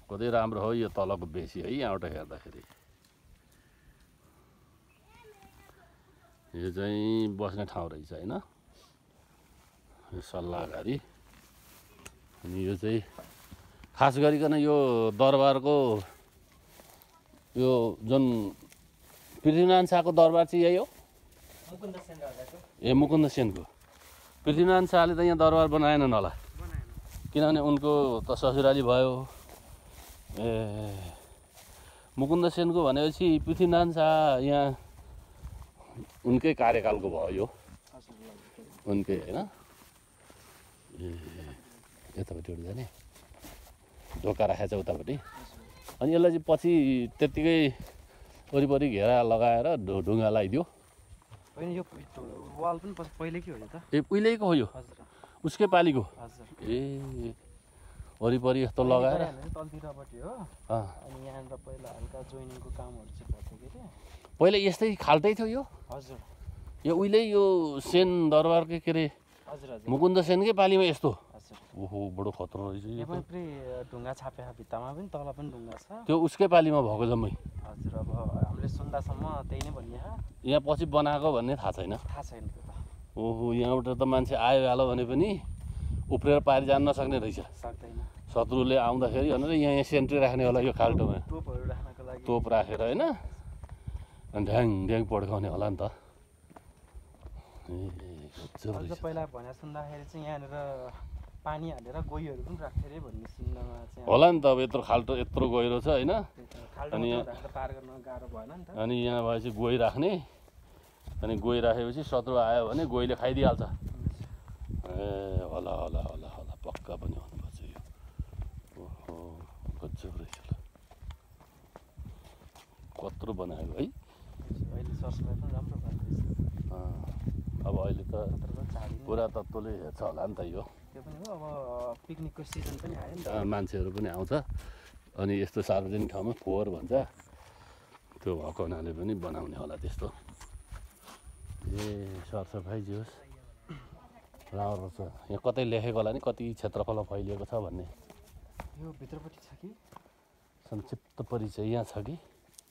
कतै राम्रो हो, यो तलको बेसी है यहाँबाट हेर्दाखेरि। यो चाहिँ बस्ने ठाउँ रहेछ होइन, यो सल्लाहघारी। अनि यो चाहिँ खास गरिकन यो दरबारको यो जुन पृथ्वीनारायण शाहको दरबार चाहिँ यही हो। ए मुकुन्द सेनको। पृथ्वीनारायण शाहले त यहाँ दरबार बनाएनन् होला, किनभने उनको त ससुराली भयो। ए मुकुन्द सेनको भनेपछि पृथ्वीनारायण शाह यहाँ उनकै कार्यकालको भयो यो, उनकै होइन। ए यतापट्टि जाने ढोका राखेको छ उतापट्टि। अनि यसलाई चाहिँ पछि त्यत्तिकै वरिपरि घेरा लगाएर ढुङ्गा लगाइदियो। होइन यो वाल पनि पहिलेकै हो यो त। ए उहिलेको हो यो, उसकै पालिको। ए वरिपरि यस्तो लगाएर तलतिरपट्टि हो। अनि यहाँनिर पहिला हल्का जोइनिङको कामहरू चाहिँ गर्थ्यो के अरे। पहिला यस्तै खाल्टै थियो यो। हजुर यो उहिले यो सेन दरबारकै के अरे हजुर हजुर मुकुन्द सेनकै पालीमा यस्तो। हजुर ओहो बडो खतरा रहेछ यो। यहाँ पनि ढुङ्गा छापेको भित्तामा पनि तल पनि ढुङ्गा छ। त्यो उसकै पालीमा भएको जम्मै। हजुर अब हामीले सुन्दासम्म त्यही नै भनिया। यहाँ पछि बनाएको भन्ने थाहा छैन। थाहा छैन त्यो त। ओहो यहाँबाट त मान्छे आयो हालो भने पनि उफ्रेर पारि जान नसक्ने रहेछ। सक्दैन। शत्रुले आउँदाखेरि भनेर यहाँ सेन्ट्री राख्ने होला यो खाल्टोमा। तोपहरू राख्नको लागि तोप राखेर होइन, अनि ढ्याङ ढ्याङ पड्काउने होला नि त। ए पहिला भने सुन्दाखेरि चाहिँ यहाँनिर पानी हालेर गोहीहरू पनि राख्थ्यो अरे भन्ने सुन्नमा चाहिँ होला नि त। अब यत्रो खाल्टो यत्रो गहिरो छ होइन, अनि पार गर्न गाह्रो भएन नि त। अनि यहाँ भएपछि गोही राख्ने, अनि गोही राखेपछि शत्रु आयो भने गोहीले खाइदिइहाल्छ। ए होला होला होला होला पक्का पनि हुनुपर्छ यो। ओहो गजब रहेछ ल, कत्रो बनाएको है। अहिले सरसफाइ पनि राम्रो भएको रहेछ। अब अहिले त पुरातत्त्वले हेर्छ होला नि त यो। त्यो पनि हो, अब पिकनिकको सिजन पनि आयो नि त। मान्छेहरू पनि आउँछ, अनि यस्तो सार्वजनिक ठाउँमा फोहोर भन्छ, त्यो भएको हुनाले पनि बनाउने होला त्यस्तो। ए सरसफाइ जे होस् राम्रो छ। यहाँ कतै लेखेको होला नि कति क्षेत्रफलमा फैलिएको छ भन्ने। यो भित्रपट्टि छ कि संक्षिप्त परिचय यहाँ छ कि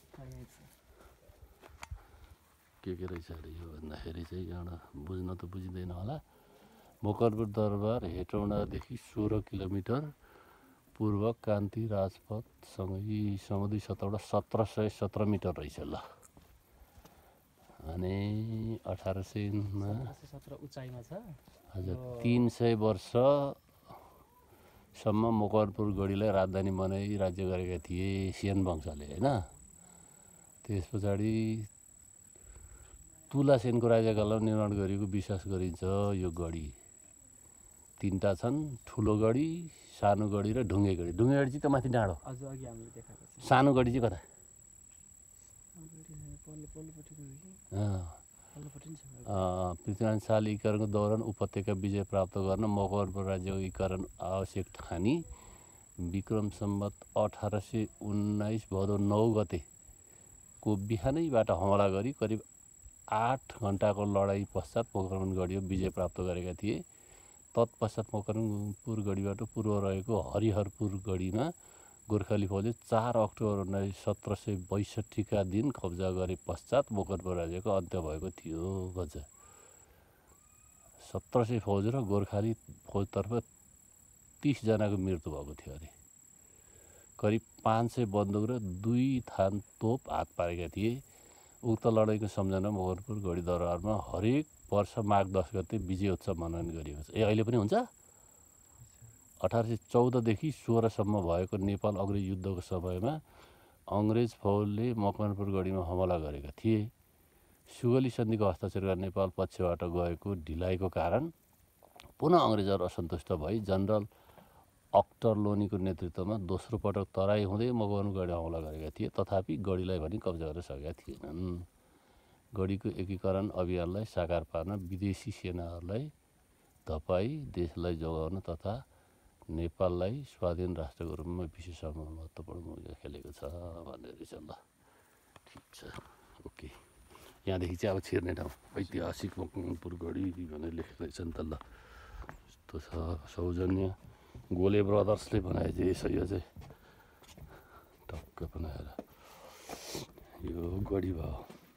के रहेछ अरे यो भन्दाखेरि चाहिँ एउटा बुझ्न त बुझिँदैन होला। मकरपुर दरबार हेटौँडादेखि 16 किलोमिटर पूर्व कान्ति राजपथसँगै समुद्री सतहबाट 1717 मिटर रहेछ ल। अनि 1800मा 17 उचाइमा छ। हजुर 300 वर्षसम्म मकरपुर गढीलाई राजधानी बनाई राज्य गरेका थिए सेन वंशले होइन। त्यस पछाडि तुला सेनको राज्यकालमा निर्माण गरिएको विश्वास गरिन्छ। यो गढी तिनवटा छन्, ठुलो गढी, सानो गढी र ढुङ्गे गढी। ढुङ्गे गढी चाहिँ त माथि डाँडो, सानो गढी चाहिँ कता? पृथ्वीनारायण शाहले एकीकरणको दौरान उपत्यका विजय प्राप्त गर्न मकरपुर राज्यको एकीकरण आवश्यक ठानी विक्रम सम्वत 1819 भदौ 9 गतेको बिहानैबाट हमला गरी करिब 8 घन्टाको लडाइँ पश्चात मकरपुर गढीको विजय प्राप्त गरेका थिए। तत्पश्चात मकरपुर गढीबाट पूर्व रहेको हरिहरपुर गढीमा गोर्खाली फौजले 4 अक्टोबर 1762 का दिन कब्जा गरे पश्चात मकरपुर राज्यको अन्त्य भएको थियो। गज 1700 फौज र गोर्खाली फौजतर्फ 30 जनाको मृत्यु भएको थियो अरे। करिब 500 बन्दुक र 2 थान तोप हात पारेका थिए। उक्त लडाइँको सम्झना मकरपुर गढी दरबारमा हरेक वर्ष माघ 10 गते विजय उत्सव मनाउने गरिएको छ। ए अहिले पनि हुन्छ। 1814 देखि 16 सम्म भएको नेपाल अङ्ग्रेज युद्धको समयमा अङ्ग्रेज फौजले मकवानपुर गढीमा हमला गरेका थिए। सुगली सन्धिको हस्ताक्षर गर्न नेपाल पक्षबाट गएको ढिलाइको कारण पुनः अङ्ग्रेजहरू असन्तुष्ट भई जनरल अक्टर लोनीको नेतृत्वमा दोस्रो पटक तराई हुँदै मकवानपुर गढीमा हमला गरेका थिए। तथापि गढीलाई पनि कब्जा गर्न सकेका थिएनन्। गढीको एकीकरण अभियानलाई साकार पार्न विदेशी सेनाहरूलाई धपाई देशलाई जोगाउन तथा नेपाललाई स्वाधीन राष्ट्रको रूपमा विश्वसम्म महत्त्वपूर्ण भूमिका खेलेको छ भन्ने रहेछ ल। ठिक छ, ओके। यहाँदेखि चाहिँ अब छिर्ने ठाउँ ऐतिहासिक मकवानपुर गढी भनेर लेखेको रहेछ नि त ल। यस्तो छ, सौजन्य गोले ब्रदर्सले बनाए चाहिँ यो चाहिँ टक्क बनाएर यो गढी भयो।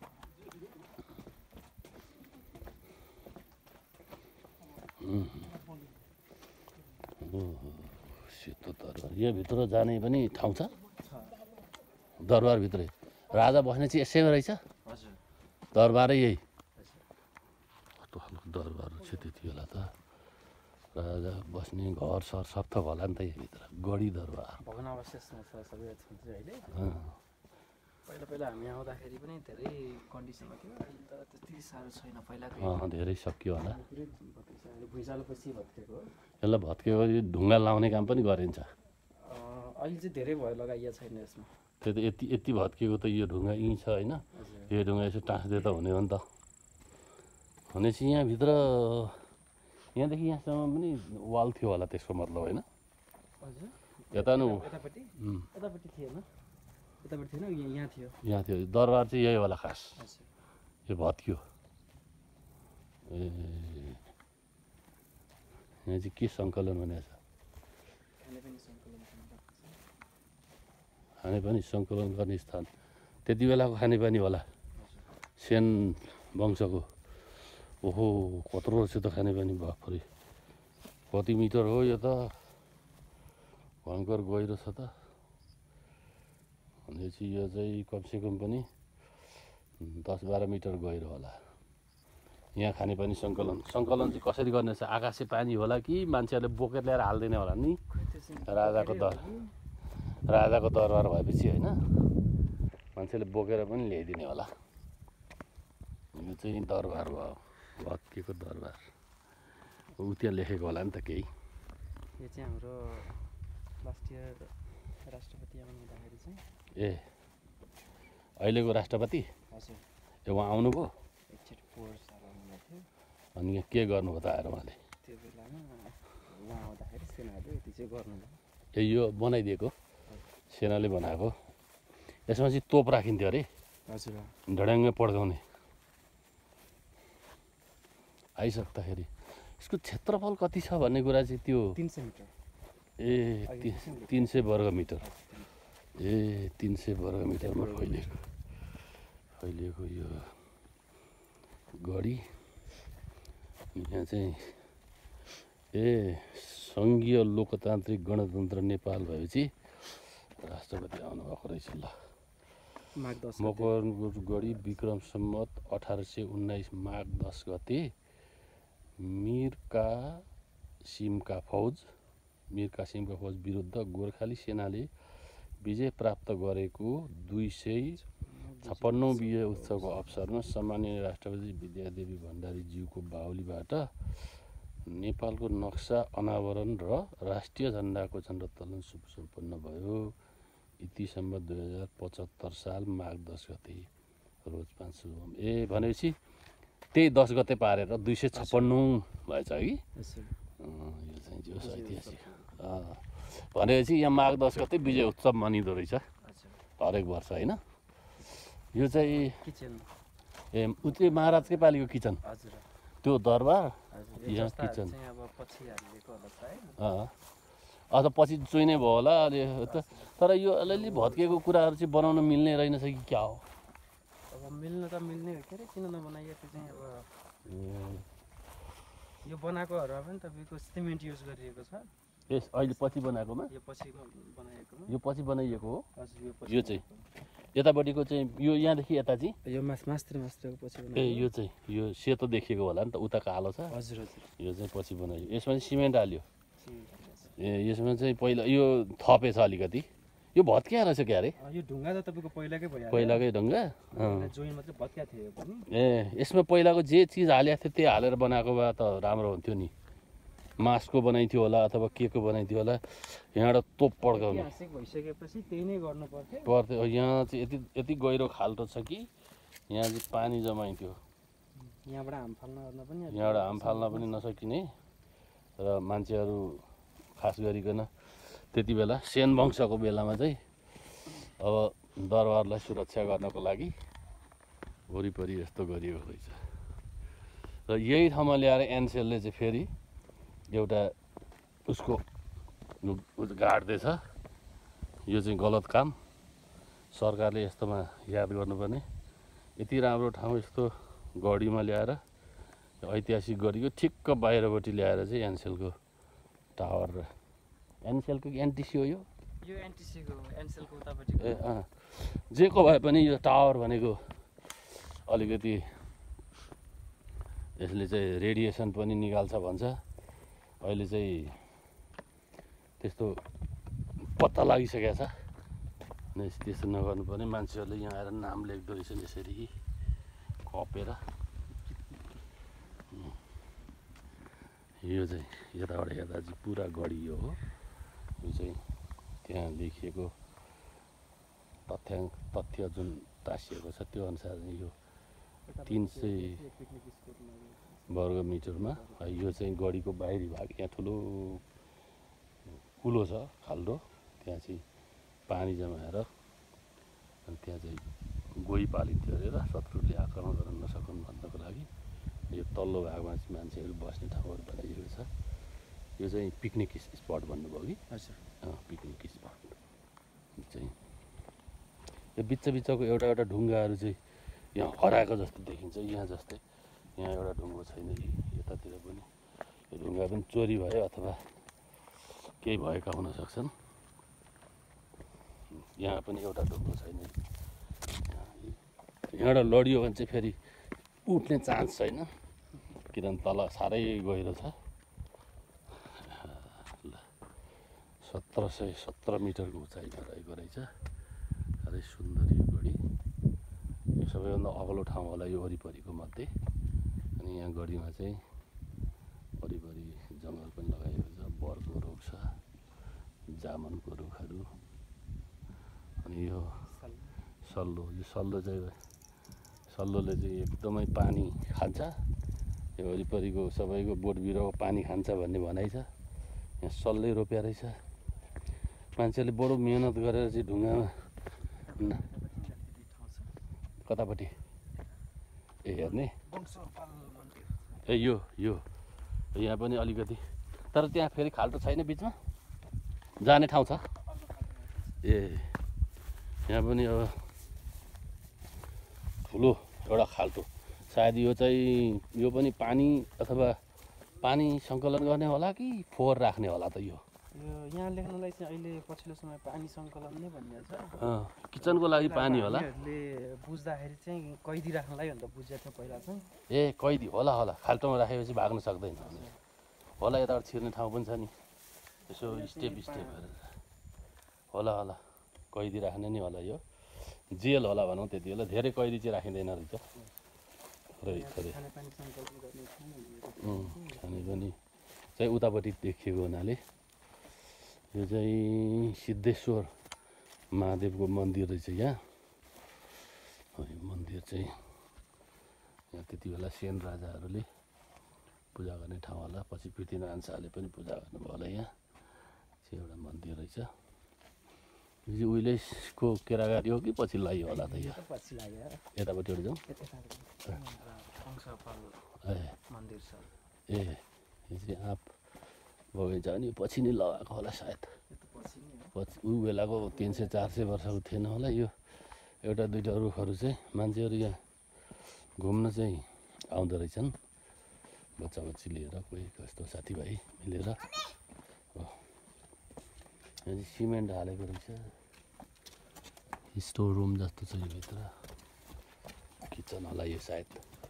सेतो दरबार यहाँभित्र जाने पनि ठाउँ छ दरबारभित्रै राजा बस्ने चाहिँ यसैमा रहेछ हजुर दरबारै यही कस्तो खालको दरबार रहेछ त्यति बेला त राजा बस्ने घर सर सब थोक होला नि त यहीँभित्र गढी दरबार भग्नावशेषमा छ सबै अहिले पहिला पहिला हामी आउँदाखेरि पनि धेरै कन्डिसनमा थियो अहिले त त्यति साह्रो छैन पहिलाको धेरै सकियो होला भुइँचालोपछि भत्केको हो यसलाई भत्केको यो ढुङ्गा लाउने काम पनि गरिन्छ अहिले चाहिँ धेरै भयो लगाइएको छैन यसमा त्यो त यति यति भत्किएको त यो ढुङ्गा यहीँ छ होइन यो ढुङ्गा यसो टाँस्दै त हुने हो नि त भनेपछि यहाँभित्र यहाँदेखि यहाँसम्म पनि वाल थियो होला त्यसको मतलब होइन हजुर यता नु यतापट्टि यतापट्टि थिएन यतापट्टि थिएन यहाँ थियो यहाँ थियो दरबार चाहिँ यही होला खास हजुर यो भत्कियो ए यहाँ चाहिँ के सङ्कलन भनेको छ खानेपानी सङ्कलन गर्ने स्थान त्यति बेलाको खानेपानी होला सेन वंशको ओहो कत्रो रहेछ त खानेपानी बाफरे कति मिटर हो यो त भयङ्कर गहिरो छ त भनेपछि यो चाहिँ कमसेकम पनि 10-12 मिटर गहिरो होला यहाँ खानेपानी सङ्कलन चाहिँ कसरी गर्ने छ आकाशे पानी होला कि मान्छेहरूले बोकेर ल्याएर हाल्दैन होला नि राजाको दरबार भएपछि होइन मान्छेले बोकेर पनि ल्याइदिने होला यो चाहिँ दरबार भयो भत्किएको दरबार ऊ त्यहाँ लेखेको होला नि त केही यो चाहिँ हाम्रो लास्ट इयर राष्ट्रपति आउनुहुँदाखेरि चाहिँ ए अहिलेको राष्ट्रपति हजुर ए उहाँ आउनुभयो एकचोटि पोहोर साल आउनुभएको थियो अनि यहाँ के गर्नुभयो त आएर उहाँले त्यो बेलामा उहाँ आउँदाखेरि सेनाले यति चाहिँ गर्नुभयो ए यो बनाइदिएको सेनाले बनाएको यसमा चाहिँ तोप राखिन्थ्यो अरे हजुर ढड्याङ्गै पड्काउने आइसक्दाखेरि यसको क्षेत्रफल कति छ भन्ने कुरा चाहिँ त्यो 300 मिटर ए 300 वर्ग मिटर ए 300 वर्ग मिटरमा फैलिएको यो गढी यहाँ चाहिँ ए सङ्घीय लोकतान्त्रिक गणतन्त्र नेपाल भएपछि राष्ट्रपति आउनुभएको रहेछ ल माघ 10 मकवानपुर गढी विक्रम सम्वत 1819 माघ 10 गते मीर कासिमका फौज विरुद्ध गोर्खाली सेनाले विजय प्राप्त गरेको 256औं विजय उत्सवको अवसरमा सम्माननीय राष्ट्रपति विद्यादेवी भण्डारीज्यूको बाहुलीबाट नेपालको नक्सा अनावरण र राष्ट्रिय झन्डाको झण्डोत्तोलन शुभ सम्पन्न भयो। इति सम्बत 2075 साल माघ 10 गते रोज 5 शुभम ए भनेपछि त्यही 10 गते पारेर 256 भएछ कि यो चाहिँ जोस ऐतिहासिक भनेपछि यहाँ माघ 10 गते विजय उत्सव मनिँदो रहेछ हरेक वर्ष होइन यो चाहिँ किचन ए उतै महाराजकै पालिको किचन हजुर त्यो दरबार हजुर यहाँ किचन चाहिँ अब पछि हालिएको होला सायद अथवा पछि चुइने भयो होला अलि तर यो अलिअलि भत्किएको कुराहरू चाहिँ बनाउन मिल्ने रहेनछ कि क्या हो अब मिल्न त मिल्ने हो के अरे किन नबनाइएको चाहिँ अब यो बनाएकोहरूमा पनि तपाईँको सिमेन्ट युज गरिएको छ यस अहिले पछि बनाएकोमा यो पछि बनाएकोमा यो पछि बनाइएको हो हजुर यो पछि यो चाहिँ यतापट्टिको चाहिँ यो यहाँदेखि यता चाहिँ यो मास्त्रको पछि ए यो चाहिँ यो सेतो देखिएको होला नि त उता कालो छ हजुर हजुर यो चाहिँ पछि बनाइयो यसमा चाहिँ सिमेन्ट हाल्यो ए यसमा चाहिँ पहिला यो थपेछ अलिकति यो भत्किया रहेछ क्या अरे यो ढुङ्गा त तपाईँको पहिलाकै भइहाल्यो पहिलाकै ढुङ्गा जोइन मात्रै भत्किया थियो पनि ए यसमा पहिलाको जे चिज हालेको थियो त्यही हालेर बनाएको भए त राम्रो हुन्थ्यो नि मासको बनाइन्थ्यो होला अथवा के को बनाइन्थ्यो होला यहाँबाट तोप पड्काउने ऐतिहासिक भइसकेपछि त्यही नै गर्नु पर्थ्यो पर्थ्यो यहाँ चाहिँ यति गहिरो खाल्टो छ कि यहाँ चाहिँ पानी जमाइन्थ्यो यहाँबाट हाम फाल्न पनि नसकिने र मान्छेहरू खास गरिकन त्यति बेला सेन वंशको बेलामा चाहिँ अब दरबारलाई सुरक्षा गर्नको लागि वरिपरि यस्तो गरिएको रहेछ र यही ठाउँमा ल्याएर एनसेलले चाहिँ फेरि एउटा उसको गाड्दैछ यो चाहिँ गलत काम सरकारले यस्तोमा याद गर्नुपर्ने। यति राम्रो ठाउँ यस्तो गढीमा ल्याएर ऐतिहासिक गढीको ठिक्क बाहिरपट्टि ल्याएर चाहिँ एनसेलको टावर र एनसेलको एनटिसी हो यो एनटिसीको एनसेलको उतापट्टि जेको भए पनि यो टावर भनेको अलिकति यसले चाहिँ रेडिएसन पनि निकाल्छ भन्छ। अहिले चाहिँ त्यस्तो पत्ता लागिसकेको छ। त्यस्तो नगर्नु पर्ने। मान्छेहरूले यहाँ आएर नाम लेख्दो रहेछन् यसरी कपेर। यो चाहिँ यताबाट हेर्दा चाहिँ पुरा गढी यो हो। यो चाहिँ त्यहाँ लेखिएको तथ्य जुन टाँसिएको छ त्यो अनुसार यो 300 वर्ग मिटरमा यो चाहिँ गढीको बाहिरी भाग। यहाँ ठुलो कुलो छ खाल्डो, त्यहाँ चाहिँ पानी जमाएर अनि त्यहाँ चाहिँ गोही पालिन्थ्यो अरे र शत्रुले आक्रमण गर्न नसकुन् भन्नको लागि यो तल्लो भागमा चाहिँ मान्छेहरू बस्ने ठाउँहरू बनाइएको छ। यो चाहिँ पिकनिक स्पट भन्नुभयो कि? हजुर, पिकनिक स्पट चाहिँ यो बिचको एउटा ढुङ्गाहरू चाहिँ यहाँ हराएको जस्तो देखिन्छ। यहाँ जस्तै यहाँ एउटा ढुङ्गो छैन कि यतातिर पनि। यो ढुङ्गा पनि चोरी भयो अथवा केही भएका हुन सक्छन्। यहाँ पनि एउटा ढुङ्गो छैन। यहाँबाट लडियो भने चाहिँ फेरि उठ्ने चान्स छैन, किनभने तल साह्रै गहिरो छ। 1717 मिटरको उचाइमा रहेको रहेछ। साह्रै सुन्दर यो गढी। यो सबैभन्दा अग्लो ठाउँ होला यो वरिपरिको मध्ये। अनि यहाँ गढीमा चाहिँ वरिपरि जङ्गल पनि लगाएको छ, बरको रुख छ, जामुनको रुखहरू। अनि यो सल्लो, यो सल्लोले चाहिँ एकदमै पानी खान्छ। यो वरिपरिको सबैको बोट बिरुवा पानी खान्छ भन्ने भनाइ छ। यहाँ सल्लै रोप्या रहेछ। मान्छेले बडो मेहनत गरेर चाहिँ ढुङ्गामा कतापट्टि हेर्ने यो यहाँ पनि अलिकति, तर त्यहाँ फेरि खाल्टो छैन बिचमा जाने ठाउँ छ। यहाँ पनि अब ठुलो एउटा खाल्टो सायद यो चाहिँ यो पनि पानी अथवा पानी सङ्कलन गर्ने होला कि फोहोर राख्ने होला त। यो यहाँ लेख्नलाई चाहिँ अहिले पछिल्लो समय पानी सङ्कलन नै भनिएको छ। किचनको लागि पानी होला। बुझ्दाखेरि चाहिँ कैदी राख्नलाई भनेर बुझेको थियो पहिला चाहिँ। कैदी होला खाल्टोमा राखेपछि भाग्न सक्दैन होला। यताबाट छिर्ने ठाउँ पनि छ नि, यसो स्टेप गरेर होला कैदी राख्ने नि होला। यो जेल होला भनौँ त्यति बेला। धेरै कैदी चाहिँ राखिँदैन रहेछ। खाने पनि चाहिँ उतापट्टि देखिएको हुनाले यो चाहिँ सिद्धेश्वर महादेवको मन्दिर रहेछ। यहाँ मन्दिर चाहिँ यहाँ त्यति बेला सेन राजाहरूले पूजा गर्ने ठाउँ होला। पछि पृथ्वीनारायण शाहले पनि पूजा गर्नुभयो होला। यहाँ चाहिँ एउटा मन्दिर रहेछ। यो उहिलेको केरागारी हो कि पछि लगाइयो होला त? यो यतापट्टिबाट जाउँ। यो चाहिँ आँप बगैँचा नि पछि नै लगाएको होला सायद। पछि ऊ बेलाको 300-400 वर्षको थिएन होला। यो एउटा दुईवटा रुखहरू चाहिँ मान्छेहरू यहाँ घुम्न चाहिँ आउँदो रहेछन्, बच्चा बच्ची लिएर, कोही कस्तो साथीभाइ मिलेर। यहाँ चाहिँ सिमेन्ट हालेको रहेछ। स्टोर रुम जस्तो छ यो भित्र। किचन होला यो सायद।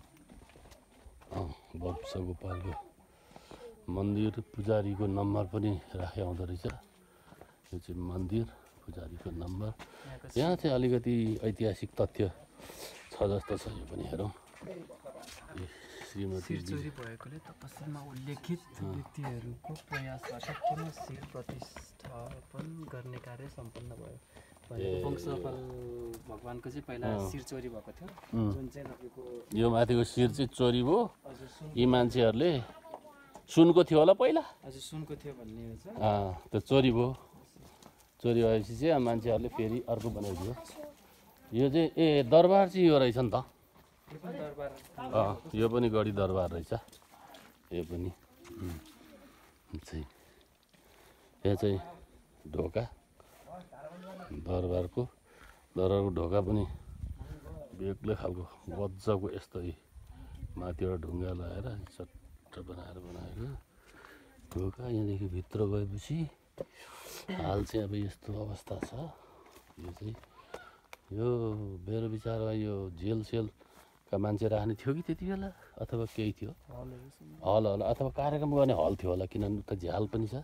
वत्स गोपालको मन्दिर पुजारीको नम्बर पनि राखे आउँदो रहेछ। यो चाहिँ मन्दिर पुजारीको नम्बर। यहाँ चाहिँ अलिकति ऐतिहासिक तथ्य छ जस्तो छ। यो पनि हेरौँ। श्रीमती चोरी भएकोले तपस्यामा उल्लेखित व्यक्तिहरूको प्रयासबाट पुनः शिर प्रतिष्ठापन गर्ने कार्य सम्पन्न भयो। वंशपाल भगवानको चाहिँ पहिला शिर चोरी भएको थियो, जुन चाहिँ तपाईँको यो माथिको शिर चाहिँ चोरी भयो। यी मान्छेहरूले सुनको थियो होला पहिला। हजुर, सुनको थियो भन्ने छ। त्यो चोरी भयो। चोरी भएपछि चाहिँ मान्छेहरूले फेरि अर्को बनाइदियो। यो चाहिँ दरबार चाहिँ यो रहेछ नि त। यो पनि गढी दरबार रहेछ। यो पनि चाहिँ यहाँ चाहिँ ढोका दरबारको दरबारको ढोका पनि बेग्लै खालको गजबको यस्तै माथिबाट ढुङ्गा लगाएर चट्ट बनाएको ढोका। यहाँदेखि भित्र गएपछि हाल चाहिँ अब यस्तो अवस्था छ। यो चाहिँ यो मेरो विचारमा यो जेलसेलका मान्छे राख्ने थियो कि त्यति बेला, अथवा केही थियो, हल होला अथवा कार्यक्रम गर्ने हल थियो होला, किनभने उता झ्याल पनि छ।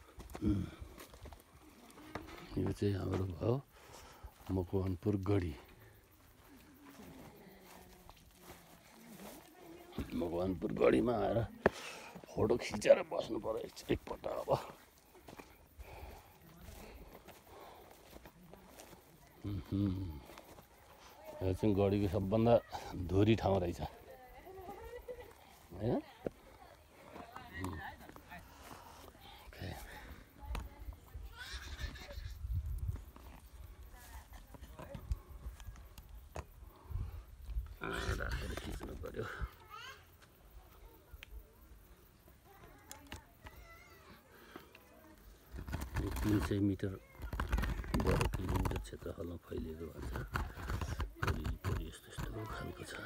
यो चाहिँ हाम्रो भयो मकवानपुर गढी। मकवानपुर गढीमा आएर फोटो खिचेर बस्नु पर्यो एकपल्ट। अब यो चाहिँ गढीको सबभन्दा धुरी ठाउँ रहेछ होइन। राखेर खिच्नु पर्यो। 300 मिटर 12 किलोमिटर क्षेत्रफलमा फैलिएको भन्छ। वरिपरि यस्तो यस्तो खालको छ।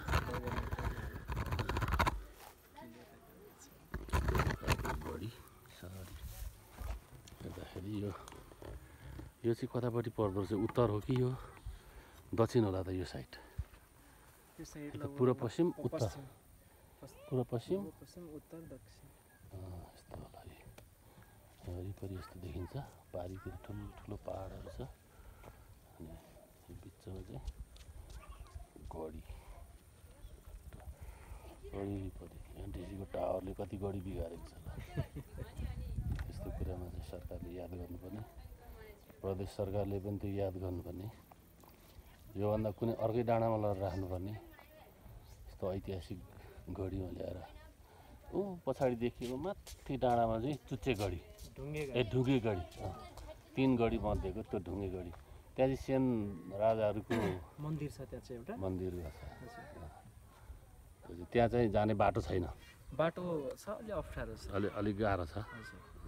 बढी सारी हेर्दाखेरि यो चाहिँ कतापट्टि पर्दो रहेछ? उत्तर हो कि यो दक्षिण होला त? यो साइड पूर्व पश्चिम उत्तर, पूर्व पश्चिम उत्तर दक्षिण यस्तो होला। वरिपरि यस्तो देखिन्छ। पारितिर ठुलो पहाडहरू छ अनि बिचमा चाहिँ गढी। वरिपरि एनटिसीको टावरले कति गढी बिगारेको छ ल। यस्तो कुरामा चाहिँ सरकारले याद गर्नुपर्ने, प्रदेश सरकारले पनि त्यो याद गर्नुपर्ने। योभन्दा कुनै अर्कै डाँडामा लगेर राख्नुपर्ने। यस्तो ऐतिहासिक गढीमा ल्याएर ऊ पछाडि देखिएको माथि डाँडामा चाहिँ चुच्चे गढी, ढुङ्गे गढी, 3 गढी मध्येको त्यो ढुङ्गे गढी। त्यहाँ चाहिँ सेन राजाहरूको मन्दिर छ। त्यहाँ चाहिँ एउटा मन्दिर छ। त्यहाँ चाहिँ जाने बाटो छैन, बाटो छ, अलि अप्ठ्यारो छ, अलिक गाह्रो छ।